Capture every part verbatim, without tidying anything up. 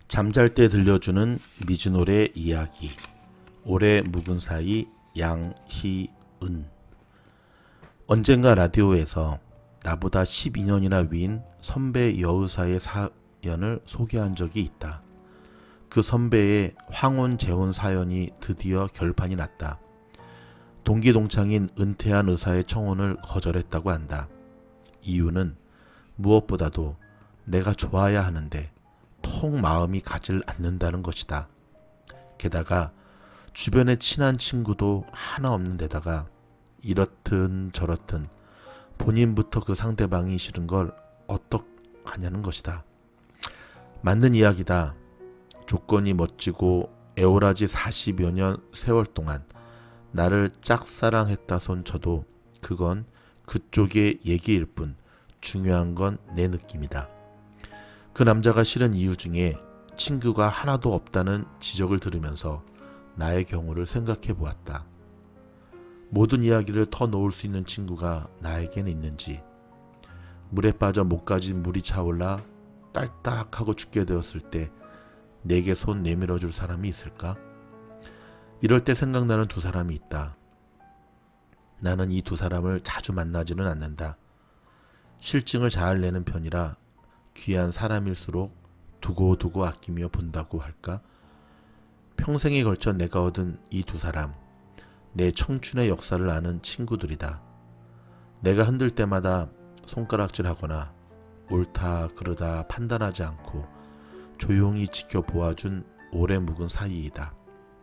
잠잘 때 들려주는 미즈노래 이야기. 오래 묵은 사이 양희은. 언젠가 라디오에서 나보다 십이 년이나 위인 선배 여의사의 사연을 소개한 적이 있다. 그 선배의 황혼 재혼 사연이 드디어 결판이 났다. 동기 동창인 은퇴한 의사의 청혼을 거절했다고 한다. 이유는 무엇보다도 내가 좋아야 하는데 통 마음이 가질 않는다는 것이다. 게다가 주변에 친한 친구도 하나 없는 데다가 이렇든 저렇든 본인부터 그 상대방이 싫은 걸 어떡하냐는 것이다. 맞는 이야기다. 조건이 멋지고 애월하지 사십여 년 세월 동안 나를 짝사랑했다 손 쳐도 그건 그쪽의 얘기일 뿐 중요한 건 내 느낌이다. 그 남자가 싫은 이유 중에 친구가 하나도 없다는 지적을 들으면서 나의 경우를 생각해 보았다. 모든 이야기를 터놓을 수 있는 친구가 나에겐 있는지, 물에 빠져 목까지 물이 차올라 딸딱하고 죽게 되었을 때 내게 손 내밀어 줄 사람이 있을까? 이럴 때 생각나는 두 사람이 있다. 나는 이 두 사람을 자주 만나지는 않는다. 실증을 잘 내는 편이라 귀한 사람일수록 두고두고 아끼며 본다고 할까? 평생에 걸쳐 내가 얻은 이 두 사람, 내 청춘의 역사를 아는 친구들이다. 내가 흔들 때마다 손가락질하거나 옳다 그르다 판단하지 않고 조용히 지켜보아준 오래 묵은 사이이다.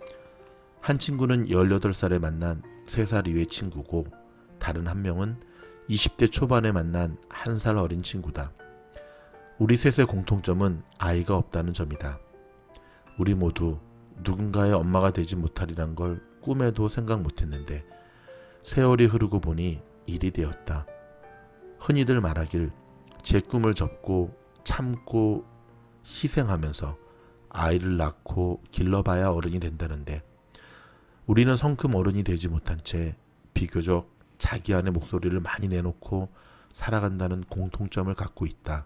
한 친구는 열여덟 살에 만난 세 살 위의 친구고, 다른 한 명은 이십 대 초반에 만난 한 살 어린 친구다. 우리 셋의 공통점은 아이가 없다는 점이다. 우리 모두 누군가의 엄마가 되지 못하리란 걸 꿈에도 생각 못했는데 세월이 흐르고 보니 일이 되었다. 흔히들 말하길 제 꿈을 접고 참고 희생하면서 아이를 낳고 길러봐야 어른이 된다는데, 우리는 성큼 어른이 되지 못한 채 비교적 자기 안의 목소리를 많이 내놓고 살아간다는 공통점을 갖고 있다.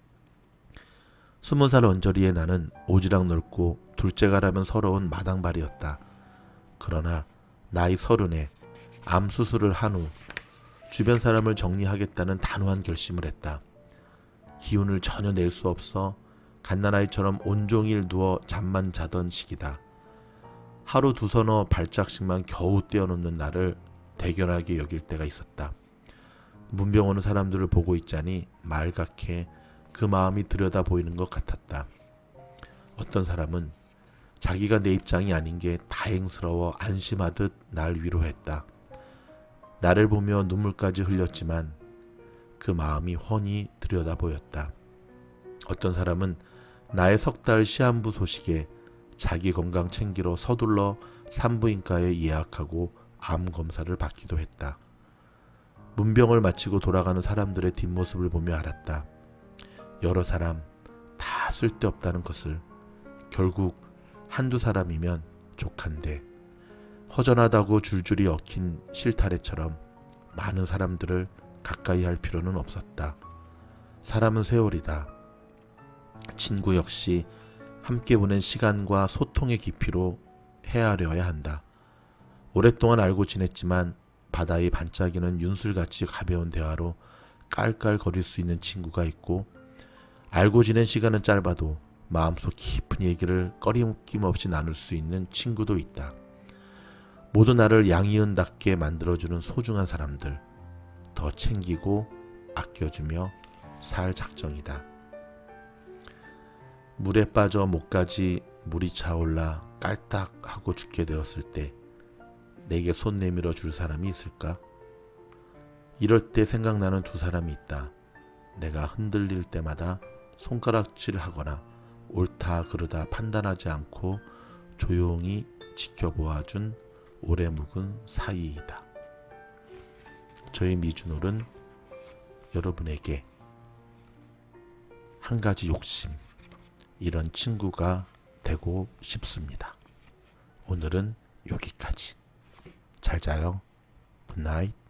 스무 살 언저리의 나는 오지랖 넓고 둘째가라면 서러운 마당발이었다. 그러나 나이 서른에 암 수술을 한 후 주변 사람을 정리하겠다는 단호한 결심을 했다. 기운을 전혀 낼 수 없어 갓난아이처럼 온종일 누워 잠만 자던 시기다. 하루 두서너 발짝씩만 겨우 떼어놓는 나를 대견하게 여길 때가 있었다. 문병 오는 사람들을 보고 있자니 말갛게 그 마음이 들여다 보이는 것 같았다. 어떤 사람은 자기가 내 입장이 아닌 게 다행스러워 안심하듯 날 위로했다. 나를 보며 눈물까지 흘렸지만 그 마음이 훤히 들여다 보였다. 어떤 사람은 나의 석 달 시한부 소식에 자기 건강 챙기러 서둘러 산부인과에 예약하고 암 검사를 받기도 했다. 문병을 마치고 돌아가는 사람들의 뒷모습을 보며 알았다. 여러 사람 다 쓸데없다는 것을. 결국 한두 사람이면 족한데 허전하다고 줄줄이 얽힌 실타래처럼 많은 사람들을 가까이 할 필요는 없었다. 사람은 세월이다. 친구 역시 함께 보낸 시간과 소통의 깊이로 헤아려야 한다. 오랫동안 알고 지냈지만 바다의 반짝이는 윤술같이 가벼운 대화로 깔깔거릴 수 있는 친구가 있고, 알고 지낸 시간은 짧아도 마음속 깊은 얘기를 꺼림김없이 나눌 수 있는 친구도 있다. 모두 나를 양희은답게 만들어주는 소중한 사람들, 더 챙기고 아껴주며 살 작정이다. 물에 빠져 목까지 물이 차올라 깔딱하고 죽게 되었을 때 내게 손 내밀어 줄 사람이 있을까? 이럴 때 생각나는 두 사람이 있다. 내가 흔들릴 때마다 손가락질을 하거나 옳다 그르다 판단하지 않고 조용히 지켜보아준 오래 묵은 사이이다. 저희 미즈노는 여러분에게 한 가지 욕심, 이런 친구가 되고 싶습니다. 오늘은 여기까지. 잘 자요. 굿나잇.